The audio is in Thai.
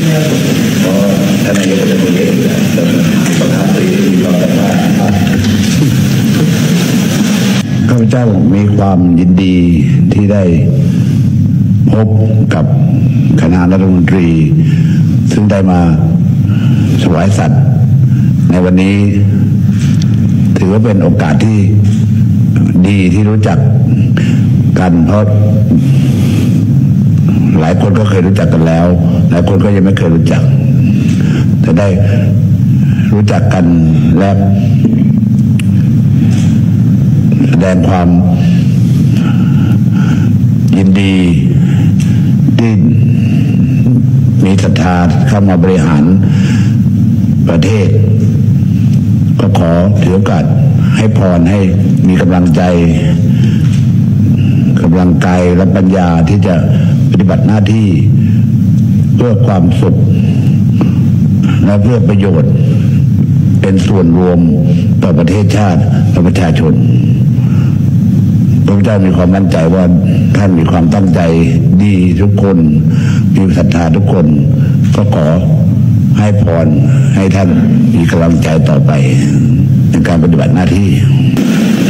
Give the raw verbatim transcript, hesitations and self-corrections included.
เพราะท่านนายกจะเป็นเองและประธานตรีมีความสามารถข้าพเจ้ามีความยินดีที่ได้พบกับคณะรัฐมนตรีซึ่งได้มาถวายสัตย์ในวันนี้ถือว่าเป็นโอกาสที่ดีที่รู้จักกันเพราะหลายคนก็เคยรู้จักกันแล้วหลายคนก็ยังไม่เคยรู้จักแต่ได้รู้จักกันและแสดงความยินดีที่มีศรัทธาเข้ามาบริหารประเทศก็ขอถือโอกาสให้พรให้มีกำลังใจกำลังกายและปัญญาที่จะปฏิบัติหน้าที่เพื่อความสุขและเพื่อประโยชน์เป็นส่วนรวมต่อประเทศชาติและประชาชนพระเจ้ามีความมั่นใจว่าท่านมีความตั้งใจดีทุกคนมีศรัทธาทุกคนก็ขอให้พรให้ท่านมีกำลังใจต่อไปในการปฏิบัติหน้าที่